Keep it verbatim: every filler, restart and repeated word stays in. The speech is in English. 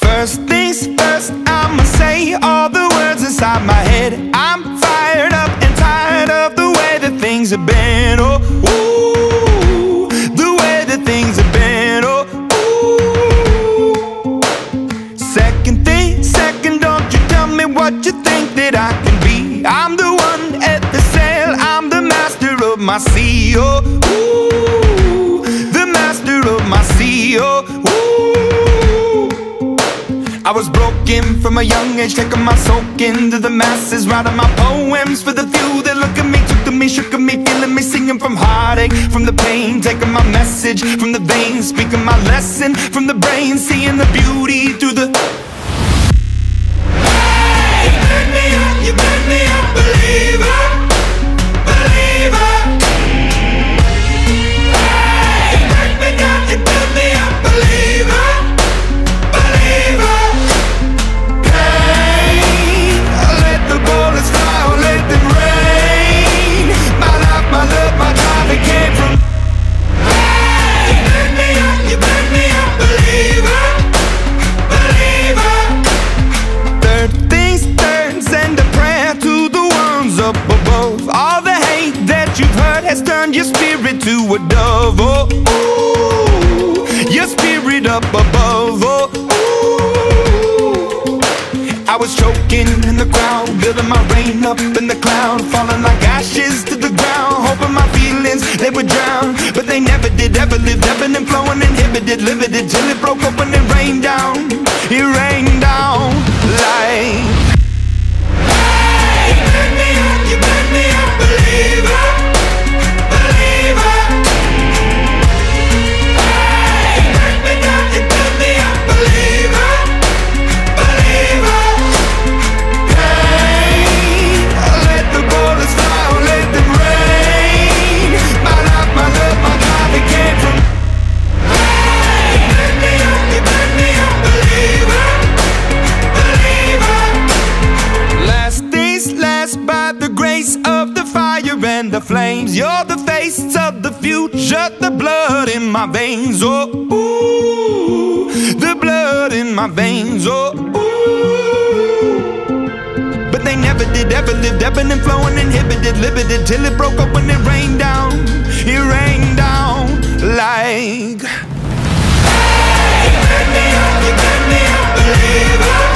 First things first, I'ma say all the words inside my head. I'm fired up and tired of the way that things have been. Oh, ooh, the way that things have been. Oh, ooh. Second thing, second, don't you tell me what you think that I can be. I'm the one at the sail, I'm the master of my sea. Oh, ooh, the master of my sea. Oh, ooh. I was broken from a young age, taking my soak into the masses, writing my poems for the few that look at me, took to me, shook at me, feeling me, singing from heartache, from the pain, taking my message from the veins, speaking my lesson from the brain, seeing the beauty through the. Hey, you burn me up, you burn me up, believer, believer. Hey, you burn me down, you burn me up, believer, believer. Has turned your spirit to a dove. Oh, ooh, your spirit up above. Oh, ooh. I was choking in the crowd, building my rain up in the cloud, falling like ashes to the ground, hoping my feelings they would drown, but they never did. Ever lived, ebbing and flowing, inhibited, limited, till it broke open and rained down. It rained down like. Hey, you burn me up, you burn me up, believer. And the flames, you're the face of the future, the blood in my veins. Oh, ooh, the blood in my veins. Oh, ooh. But they never did, ever lived, ebbing and flowing, inhibited, limited, till it broke open and rained down. It rained down like. Hey, you burn me up, you burn me up, believer.